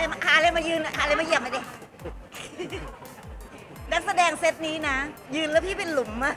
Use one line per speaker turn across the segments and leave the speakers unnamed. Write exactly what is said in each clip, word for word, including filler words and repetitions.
มาหาอะไรมายืนหาอะไรมาเหยียบมาดินักแสดงเซตนี้นะยืนแล้วพี่เป็นหลุมอะ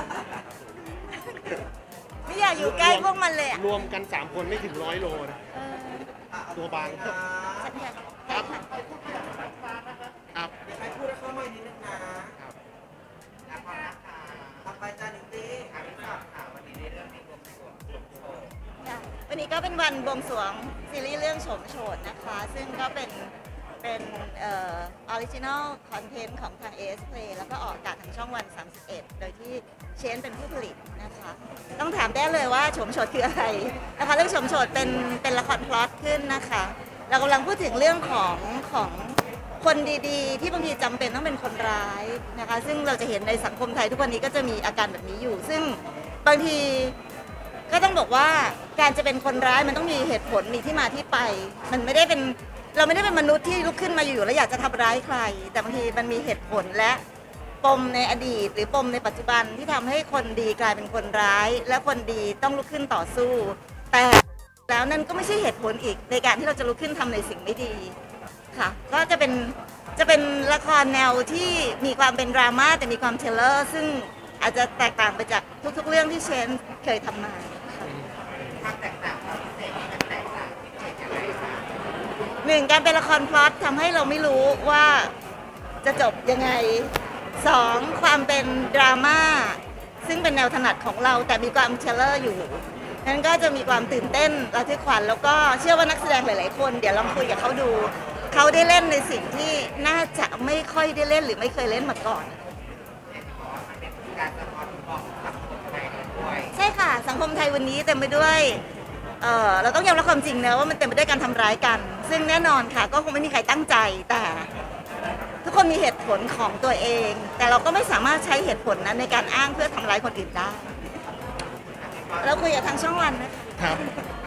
ไม่อยากอยู่ใกล้พวกมันเลยอะ
รวมกันสามคนไม่ถึงร้อยโลนะตัวบางครับครับครับ
ให้พูดเข้ามานิดนึงนะแล้วพอนะคะต่อไปจานิตี้ค่ะพี่สาวค่ะวันนี้ในเรื่องในวงสวงโชว์
วันนี้ก็เป็นวันบวงสรวงซีรีส์เรื่องโฉมโฉดนะคะซึ่งก็เป็นเป็นเออริจินอลคอนเทนต์ของทาง เอ เอส Play แล้วก็ออกอากาศทางช่องวันสามสิบเอ็ดโดยที่เชนเป็นผู้ผลิตนะคะต้องถามได้เลยว่าโฉมโฉดคืออะไรนะคะเรื่องโฉมโฉดเป็นเป็นละครพล็อตขึ้นนะคะเรากำลังพูดถึงเรื่องของของคนดีๆที่บางทีจำเป็นต้องเป็นคนร้ายนะคะซึ่งเราจะเห็นในสังคมไทยทุกวันนี้ก็จะมีอาการแบบนี้อยู่ซึ่งบางทีก็ต้องบอกว่าการจะเป็นคนร้ายมันต้องมีเหตุผลมีที่มาที่ไปมันไม่ได้เป็นเราไม่ได้เป็นมนุษย์ที่ลุกขึ้นมาอยู่แล้วอยากจะทำร้ายใครแต่บางทีมันมีเหตุผลและปมในอดีตหรือปมในปัจจุบันที่ทำให้คนดีกลายเป็นคนร้ายและคนดีต้องลุกขึ้นต่อสู้แต่แล้วนั่นก็ไม่ใช่เหตุผลอีกในการที่เราจะลุกขึ้นทำในสิ่งไม่ดีค่ะก็จะเป็นจะเป็นละครแนวที่มีความเป็นดราม่าแต่มีความเทเลอร์ซึ่งอาจจะแตกต่างไปจากทุกๆเรื่องที่เชนเคยทำมา
ความแตกต่างความพิเศษมันแตกต่างพิเศษยังไงคะ
หนึ่งการเป็นละครพล็อตทำให้เราไม่รู้ว่าจะจบยังไงสองความเป็นดราม่าซึ่งเป็นแนวถนัดของเราแต่มีความเทเลอร์อยู่นั้นก็จะมีความตื่นเต้นระทึกขวัญแล้วก็เชื่อว่านักแสดงหลายๆคนเดี๋ยวลองคุยกับเขาดูเขาได้เล่นในสิ่งที่น่าจะไม่ค่อยได้เล่นหรือไม่เคยเล่นมาก่อนใช่ค่ะสังคมไทยวันนี้เต็มไปด้วยเออเราต้องยอมรับความจริงนะว่ามันเต็มไปด้วยการทำร้ายกันซึ่งแน่นอนค่ะก็คงไม่มีใครตั้งใจแต่ทุกคนมีเหตุผลของตัวเองแต่เราก็ไม่สามารถใช้เหตุผลนั้นในการอ้างเพื่อทำร้ายคนอื่นได้เราคุยกับทางช่องวันนะครับ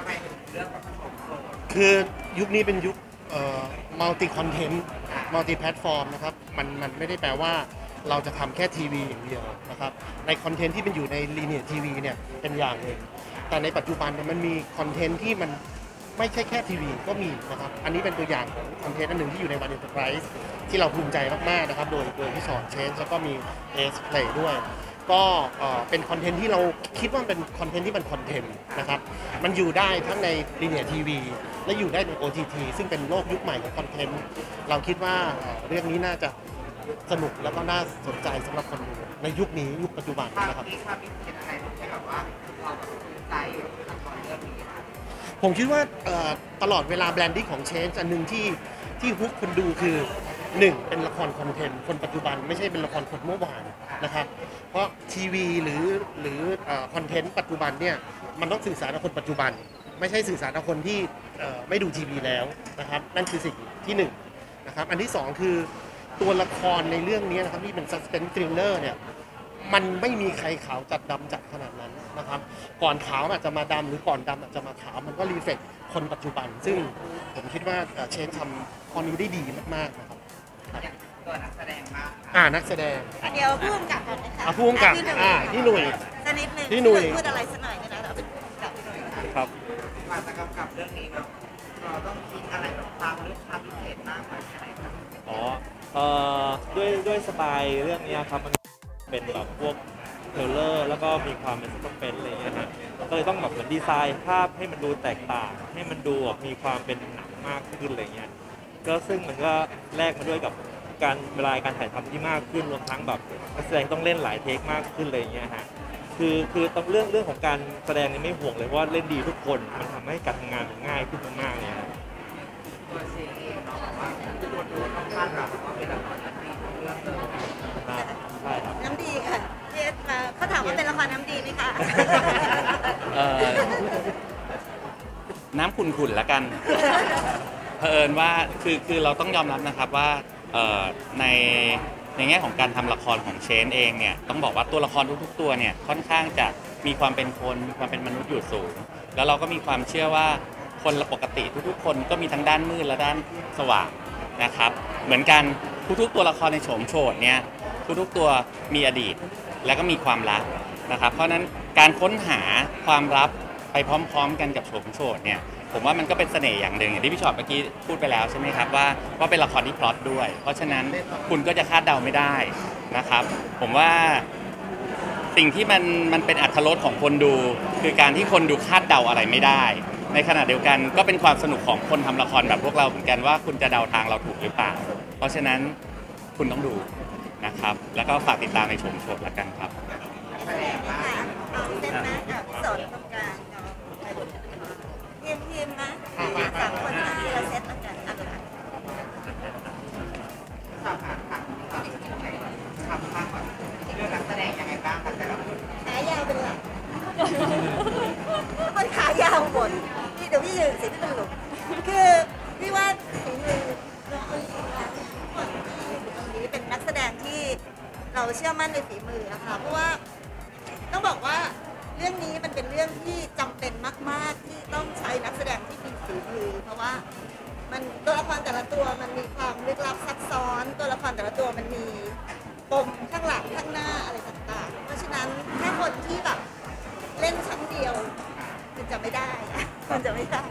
คือยุคนี้เป็นยุคเอ่อมัลติคอนเทนต์มัลติแพลตฟอร์มนะครับมันมันไม่ได้แปลว่าเราจะทำแค่ทีวีอย่างเดียวนะครับในคอนเทนต์ที่มันอยู่ในลีเนียร์ทีวีเนี่ยเป็นอย่างหนึ่งแต่ในปัจจุบันเนี่ยมันมีคอนเทนต์ที่มันไม่ใช่แค่ทีวีก็มีนะครับอันนี้เป็นตัวอย่างของคอนเทนต์อันหนึ่งที่อยู่ในวัน Enterprise ที่เราภูมิใจมากๆนะครับโดยโดยพี่สอนเชนแล้วก็มี เอ เอส Play ด้วยก็เป็นคอนเทนต์ที่เราคิดว่าเป็นคอนเทนต์ที่มันคอนเทนต์นะครับมันอยู่ได้ทั้งในลีเนียร์ทีวีและอยู่ได้ใน โอ ที ที ซึ่งเป็นโลกยุคใหม่ของคอนเทนต์เราคิดว่าเรื่องนี้น่าจะสนุกแล้วก็น่าสนใจสำหรับคนดูในยุคนี้ยุคปัจจุบันนะครับผมคิดว่าตลอดเวลาแบรนดิ้งของเชนอันหนึ่งที่ที่ฮุกคนดูคือหนึ่งเป็นละครคอนเทนต์คนปัจจุบันไม่ใช่เป็นละครคนเมื่อวานนะครับเพราะทีวีหรือหรือคอนเทนต์ปัจจุบันเนี่ยมันต้องสื่อสารกับคนปัจจุบันไม่ใช่สื่อสารกับคนที่ไม่ดูทีวีแล้วนะครับนั่นคือสิ่งที่หนึ่งนะครับอันที่สองคือตัวละครในเรื่องนี้นะครับที่เป็น suspense thriller เนี่ยมันไม่มีใครขาวจัดดำจัดขนาดนั้นนะครับก่อนขาวอาจจะมาดำหรือก่อนดำอาจจะมาขาวมันก็รีเฟล็กคนปัจจุบันซึ่งผมคิดว่าเชนทำข้อนี้ได้ดีมากๆนะครับ
ตัวนักแสดงมาก
อ่านักแสดง
เดี๋ยวพูดกับกันนะคะ
อ่าพูดกับอ่าพี่หนุ่ย
สักนิดนึง
พี่หนุ่ย
พูดอะไรสักหน่อยนะเราเป็นกับพี่หนุ่ย
ครับ
มาจะกำกับเรื่องนี้เราเราต้องคิดอะไรแบบความลึกความพิเศษมากกว่าอะไรครับ
อ๋อเอ่อด้วยด้วยสไตล์เรื่องนี้ครับมันเป็นแบบพวกเทรลเลอร์แล้วก็มีความเป็นสปเปนอะไรอย่างเงี้ยนะก็เลยต้องแบบเหมือนดีไซน์ภาพให้มันดูแตกต่างให้มันดูแบบมีความเป็นหนังมากขึ้นอะไรเงี้ยก็ซึ่งมันก็แลกมาด้วยกับการเวลาการถ่ายทำที่มากขึ้นรวมทั้งแบบนักแสดงต้องเล่นหลายเทคมากขึ้นอะไรเงี้ยฮะคือคือต้องเรื่องเรื่องของการแสดงนี่ไม่ห่วงเลยเพราะว่าเล่นดีทุกคนมันทำให้การทำงานมันง่ายขึ้นมากๆเลยครับ
ตัวซีรีส์เราบอกว่าตัวดูต้องคาดหวังว่าเป็นละครน้ำดีเรื่องเลย
ใช่ครับ
น้ำดีค่ะเจสมาเขาถามว่าเป็นละครน้ำดีไหมคะ
น้ำขุ่นๆแล้วกันเผอิญว่าคือคือเราต้องยอมรับนะครับว่าในในแง่ของการทำละครของเชนเองเนี่ยต้องบอกว่าตัวละครทุกๆตัวเนี่ยค่อนข้างจะมีความเป็นคนมีความเป็นมนุษย์อยู่สูงแล้วเราก็มีความเชื่อว่าคนปกติทุกๆคนก็มีทั้งด้านมืดและด้านสว่างนะครับเหมือนกันทุกๆตัวละครในโฉมโฉดเนี่ยทุกๆตัวมีอดีตและก็มีความลับนะครับเพราะนั้นการค้นหาความลับไปพร้อมๆกันกับโฉมโฉดเนี่ยผมว่ามันก็เป็นเสน่ห์อย่างหนึ่งอย่างที่พี่ชอตเมื่อกี้พูดไปแล้วใช่ไหมครับว่าว่าเป็นละครที่พล็อตด้วย เพราะฉะนั้นคุณก็จะคาดเดาไม่ได้นะครับ ผมว่าสิ่งที่มันมันเป็นอรรถรสของคนดู คือการที่คนดูคาดเดาอะไรไม่ได้ ในขณะเดียวกันก็เป็นความสนุกของคนทำละครแบบพวกเราเหมือนกันว่าคุณจะเดาทางเราถูกหรือเปล่า เพราะฉะนั้นคุณต้องดูนะครับแล้วก็ฝากติดตามในชมโชว์ละกันครับ
แสดงว่าเอาเส้นนะกับสอนตรงกลางเนาะทีมทีมนะสามคนทีละเซตแล้วกันอ่ะ
สอบถามค่ะสอบถามบ้างก่อนเรื่องนักแสดงยังไงบ้างคะแต่ละคน
ขายาวเป็นหลักมันขายาวหมดพี่เดี๋ยวพี่ยืนสิพี่เป็นหลุมคือพี่ว่าฝีมือน้องคนนี้นะคนที่อยู่ตรงนี้เป็นนักแสดงที่เราเชื่อมั่นในฝีมือนะคะเพราะว่าต้องบอกว่าเรื่องนี้มันเป็นเรื่องที่จำเป็นมากๆที่ต้องใช้นักแสดงที่มีฝีมือเพราะว่ามันตัวละครแต่ละตัวมันมีความลึกลับซับซ้อนตัวละครแต่ละตัวมันมีปมข้างหลังข้างหน้าอะไรต่างๆเพราะฉะนั้นแค่คนที่แบบเล่นครั้งเดียวมันจะไม่ได้มันจะไม่ได้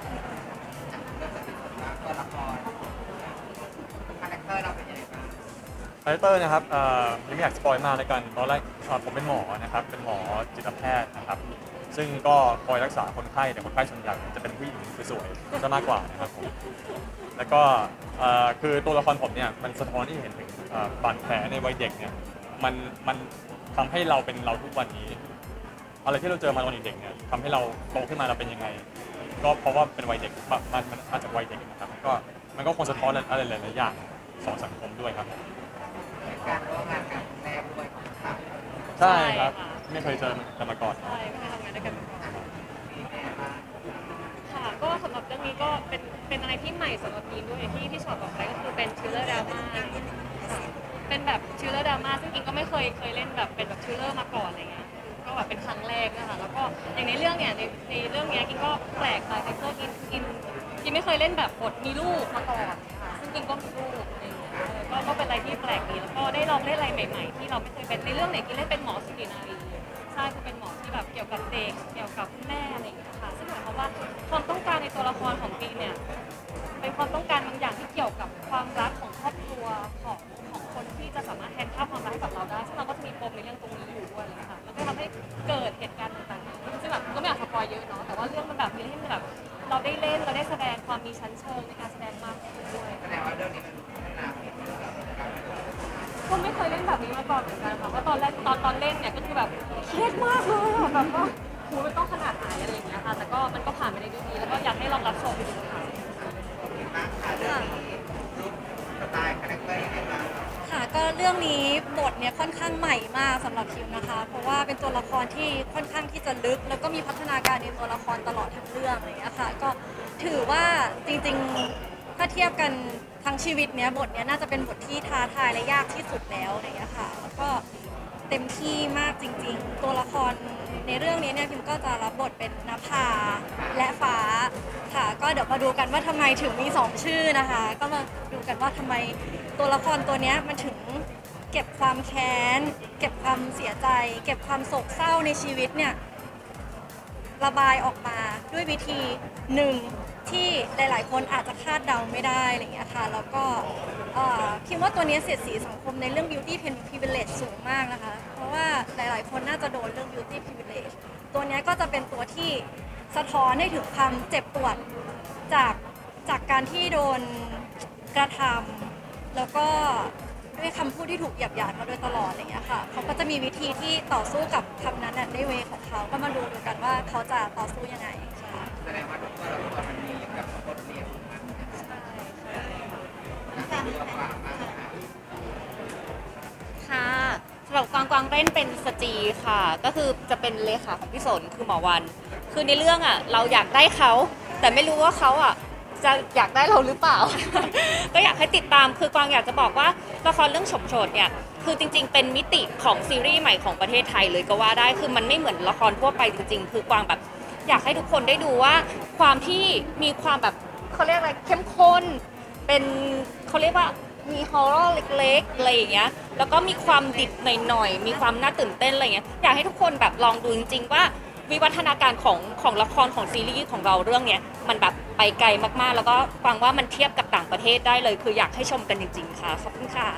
ตัวละครคาแรคเตอร์เราเป็นยังไงบ้าง
คาแรคเตอร์นะครับเอ่อยังไม่อยากสปอยมากเลยกันตอนแรกเอ่อผมเป็นหมอนะครับเป็นหมอจิตแพทย์นะครับซึ่งก็คอยรักษาคนไข้แต่คนไข้ส่วนใหญ่จะเป็นผู้หญิงสวยๆจะมากกว่านะครับผมแล้วก็เอ่อคือตัวละครผมเนี่ยมันสะท้อนที่เห็นถึงเอ่อบาดแผลในวัยเด็กเนี่ยมันมันทำให้เราเป็นเราทุกวันนี้อะไรที่เราเจอมาตอนเด็กๆเนี่ยทำให้เราโตขึ้นมาเราเป็นยังไง ก็เพราะว่าเป็นวัยเด็กมันมันมันมาจากวัยเด็กนะครับก็มันก็คงสะท้อนอะไรหลายๆอย่างสองสังคมด้วยครับ
การร่วมงานกับแม่ด้วยของสาว
ใช่ครับ
ใช่ค่ะ
ไม่เคยเจอกันมาก่อน
ใช่ไม่เคยทำงานด้วยกันมาก่อนค่ะก็สำหรับเรื่องนี้ก็เป็นเป็นอะไรที่ใหม่สำหรับกีนด้วยอย่างที่ที่ชอตบอกไปก็คือเป็นทริลเลอร์ดราม่าเป็นแบบทริลเลอร์ดราม่าซึ่งกินก็ไม่เคยเคยเล่นแบบเป็นแบบทริลเลอร์มาก่อนอะไรเงี้ยก็แบบเป็นครั้งแรกนะคะแล้วก็อย่างในเรื่องเนี้ยในในเรื่องเนี้ยกินก็แปลกไปเพราะกินกินกินไม่เคยเล่นแบบบทมีลูกมาก่อนค่ะซึ่งกินก็มีลูกอะไรเงี้ยเออก็ก็เป็นอะไรที่แปลกดีแล้วก็ได้ลองเล่นอะไรใหม่ ๆ ที่เราไม่เคยเป็นในเรื่องเนี่ยกินเล่นเป็นหมอสุตินารีใช่คือเป็นหมอที่แบบเกี่ยวกับเด็กเกี่ยวกับคุณแม่อะไรอย่างเงี้ยค่ะซึ่งหมายความว่าความต้องการในตัวละครของปีเนี่ยเป็นความต้องการบางอย่างที่เกี่ยวกับความรักของครอบครัวของของคนที่จะสามารถแทนค่าความรักให้กับเราได้ซึ่งเราก็จะมีปมในเรื่องตรงนี้อยู่ด้วยเลยค่ะแล้วก็ทำให้เกิดเหตุการณ์ต่างๆซึ่งแบบก็ไม่อยากสปอยเยอะเนาะแต่ว่าเรื่องมันแบบมีให้มันแบบเราได้เล่นเราได้แสดงความมีชั้นเชิงในการแสดงมากขึ้นด้วย
แสดงว่าเรื่องนี้มันพัฒนาไปเรื่อย
ก็ไม่เคยเล่นแบบนี้มาก่อนเหมือนกันค่ะเพราะตอนแรกตอนตอนเล่นเนี่ยก็คือแบบเครียดมากเลยอะแบบว่าหูมันต้องขนาดไหนอะไรอย่างเงี้ยค่ะแต่ก็มันก็ผ่านไปได้ด้วยดีแล้วก็อยากให้ลองรับชมดูค่ะ
ๆมากค่ะเรื่องนี้รูปสไตล์คาแรคเตอร์ยังไงบ้าง
ค่ะก็เรื่องนี้บทเนี่ยค่อนข้างใหม่มากสำหรับคิมนะคะ เพราะว่าเป็นตัวละครที่ค่อนข้างที่จะลึก แล้วก็มีพัฒนาการในตัวละครตลอดทั้งเรื่องอะไรอย่างเงี้ยค่ะก็ถือว่าจริงๆถ้าเทียบกันทั้งชีวิตเนี้ยบทเนี้ยน่าจะเป็นบทที่ท้าทายและยากที่สุดแล้วอะไรอย่างเงี้ยค่ะแล้วก็เต็มที่มากจริงๆ ตัวละครในเรื่องนี้เนี่ยพิมก็จะรับบทเป็นนภาและฟ้าค่ะก็เดี๋ยวมาดูกันว่าทำไมถึงมีสองชื่อนะคะก็มาดูกันว่าทำไมตัวละครตัวเนี้ยมันถึงเก็บความแค้นเก็บความเสียใจ เก็บความโศกเศร้าในชีวิตเนี่ยระบายออกมาด้วยวิธีหนึ่งที่หลายๆคนอาจจะคาดเดาไม่ได้อะไรอย่างเงี้ยค่ะแล้วก็เอ่อคิดว่าตัวนี้เสียดสีสังคมในเรื่อง beauty privilege สูงมากนะคะเพราะว่าหลายๆคนน่าจะโดนเรื่อง beauty privilege ตัวนี้ก็จะเป็นตัวที่สะท้อนให้ถึงความเจ็บปวดจากจากการที่โดนกระทำแล้วก็ด้วยคำพูดที่ถูกเหยียบหยามมาโดยตลอดอะไรอย่างเงี้ยค่ะเขาก็จะมีวิธีที่ต่อสู้กับคำนั้นในเวของเขาก็มาดูดูกันว่าเขาจะต่อสู้ยังไงค่ะ
แสดงว่าทุกตัวละครมันมีกับบทเรียนของมันนะคะมีความมากนะคะ
ค่ะสำหรับกวางกวางเล่นเป็นสจีค่ะ ก็คือจะเป็นเลขาของพี่สนคือหมอวัน คือในเรื่องอ่ะเราอยากได้เขาแต่ไม่รู้ว่าเขาอ่ะจะอยากได้เราหรือเปล่า ก็อยากให้ติดตามคือกวางอยากจะบอกว่าละครเรื่องฉกโฉดเนี่ยคือจริงๆเป็นมิติของซีรีส์ใหม่ของประเทศไทยเลยก็ว่าได้คือมันไม่เหมือนละครทั่วไปจริงๆ คือกวางแบบอยากให้ทุกคนได้ดูว่าความที่มีความแบบเขาเรียกอะไรเข้มข้นเป็นเขาเรียกว่ามีฮอร์เรอร์เล็กๆอะไรอย่างเงี้ยแล้วก็มีความดิบหน่อยๆมีความน่าตื่นเต้นอะไรเงี้ยอยากให้ทุกคนแบบลองดูจริงๆว่าวิวัฒนาการของของละครของซีรีส์ของเราเรื่องเนี้ยมันแบบไปไกลมากๆ แล้วก็ฟังว่ามันเทียบกับต่างประเทศได้เลย คืออยากให้ชมกันจริงๆค่ะขอบคุณค่ะ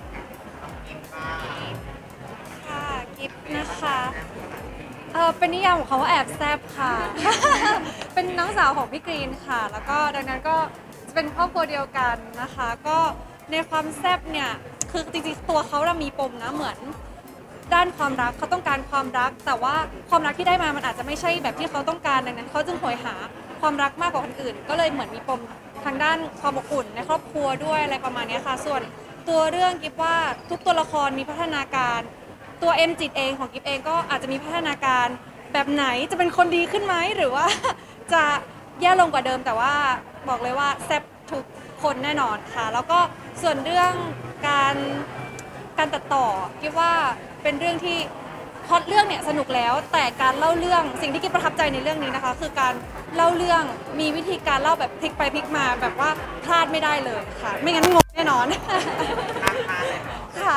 ค่ะกิฟต์นะคะเออเป็นนิยามของเขาว่าแอบแซบค่ะ เป็นน้องสาวของพี่กรีนค่ะ แล้วก็ดังนั้นก็จะเป็นครอบครัวเดียวกันนะคะ ก็ในความแซบเนี่ยคือจริงๆตัวเขาเรามีปมนะเหมือนด้านความรักเขาต้องการความรัก แต่ว่าความรักที่ได้มามันอาจจะไม่ใช่แบบที่เขาต้องการดังนั้นเขาจึงโหยหาความรักมากกว่าคนอื่น ก็เลยเหมือนมีปมทางด้านความอบอุ่นในครอบครัวด้วยอะไรประมาณนี้ค่ะส่วนตัวเรื่องกิฟว่าทุกตัวละครมีพัฒนาการตัวเอ็มจิตเองของกิฟเองก็อาจจะมีพัฒนาการแบบไหนจะเป็นคนดีขึ้นไหมหรือว่า จะแย่ลงกว่าเดิมแต่ว่าบอกเลยว่าแซ่บทุกคนแน่นอนค่ะแล้วก็ส่วนเรื่องการการตัดต่อกิฟว่าเป็นเรื่องที่พล็อตเรื่องเนี่ยสนุกแล้วแต่การเล่าเรื่องสิ่งที่กิ๊บประทับใจในเรื่องนี้นะคะคือการเล่าเรื่องมีวิธีการเล่าแบบพลิกไปพลิกมาแบบว่าพลาดไม่ได้เลยค่ะไม่งั้นงงแน่นอน ค่ะ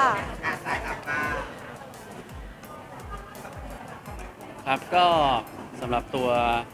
ครับก็สำหรับตัว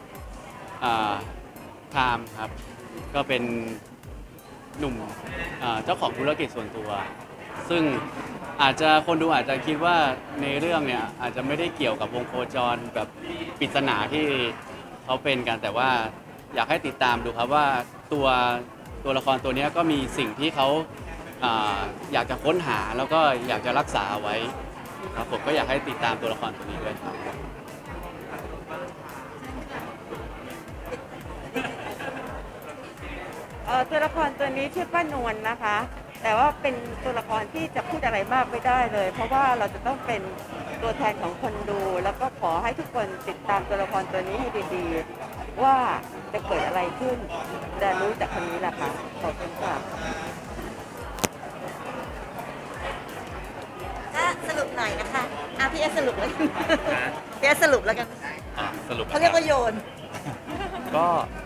ไทม์ครับก็เป็นหนุ่มเจ้าของธุรกิจส่วนตัวซึ่งอาจจะคนดูอาจจะคิดว่าในเรื่องเนี่ยอาจจะไม่ได้เกี่ยวกับวงโคจรแบบปริศนาที่เขาเป็นกันแต่ว่าอยากให้ติดตามดูครับว่าตัวตัวละครตัวนี้ก็มีสิ่งที่เขาอยากจะค้นหาแล้วก็อยากจะรักษาไว้ครับผมก็อยากให้ติดตามตัวละครตัวนี้ด้วยครับ
ตัวละครตัวนี้ชื่อป้านวลนะคะ แต่ว่าเป็นตัวละครที่จะพูดอะไรมากไม่ได้เลย เพราะว่าเราจะต้องเป็นตัวแทนของคนดู แล้วก็ขอให้ทุกคนติดตามตัวละครตัวนี้ให้ดีๆว่าจะเกิดอะไรขึ้นจะรู้จากคนนี้แหละค่ะขอบคุณค่ะ
ถ้าสรุปหน่อยนะคะอ่ะพี่เอสสรุปแล้วกันพี่เอสสรุปแล้วกัน
สรุป
เขาเรียกว่าโยน
ก็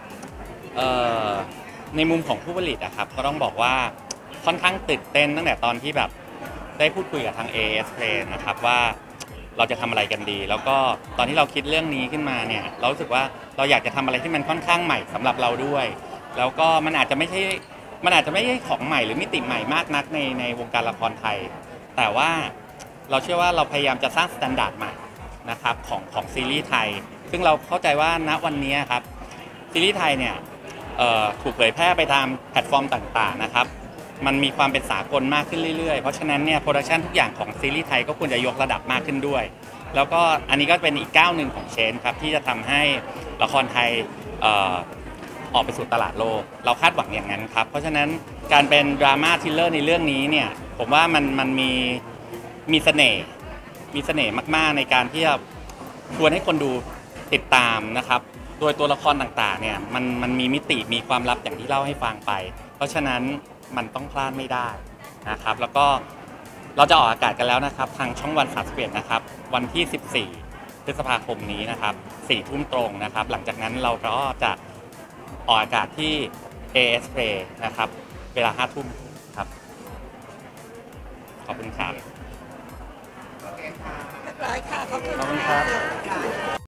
ในมุมของผู้ผลิตอะครับก็ต้องบอกว่าค่อนข้างตื่นเต้นตั้งแต่ตอนที่แบบได้พูดคุยกับทาง เอ เอส Play นะครับว่าเราจะทำอะไรกันดีแล้วก็ตอนที่เราคิดเรื่องนี้ขึ้นมาเนี่ยเรารู้สึกว่าเราอยากจะทำอะไรที่มันค่อนข้างใหม่สำหรับเราด้วยแล้วก็มันอาจจะไม่ใช่มันอาจจะไม่ใช่ของใหม่หรือมิติใหม่มากนักในในวงการละครไทยแต่ว่าเราเชื่อว่าเราพยายามจะสร้างมาตรฐานใหม่นะครับของของซีรีส์ไทยซึ่งเราเข้าใจว่าณวันนี้ครับซีรีส์ไทยเนี่ยถูกเผยแพร่ไปตามแพลตฟอร์มต่างๆนะครับมันมีความเป็นสากลมากขึ้นเรื่อยๆเพราะฉะนั้นเนี่ยโปรดักชันทุกอย่างของซีรีส์ไทยก็ควรจะยกระดับมากขึ้นด้วยแล้วก็อันนี้ก็เป็นอีกก้าวหนึ่งของเชนครับที่จะทำให้ละครไทยออกไปสู่ตลาดโลกเราคาดหวังอย่างนั้นครับเพราะฉะนั้นการเป็นดราม่าทริลเลอร์ในเรื่องนี้เนี่ยผมว่ามันมันมีมีเสน่ห์มีเสน่ห์มากๆในการที่จะชวนให้คนดูติดตามนะครับโดยตัวละครต่างๆเนี่ยมันมันมีมิติมีความลับอย่างที่เล่าให้ฟังไปเพราะฉะนั้นมันต้องพลาดไม่ได้นะครับแล้วก็เราจะออกอากาศกันแล้วนะครับทางช่องวันสามสิบเอ็ดนะครับวันที่สิบสี่พฤษภาคมนี้นะครับสี่ทุ่มตรงนะครับหลังจากนั้นเราก็จะออกอากาศที่ เอ เอส Play นะครับเวลาห้าทุ่มครับขอบคุณครับ
ร้อยค่ะขอบคุณ
ขอบคุณครับ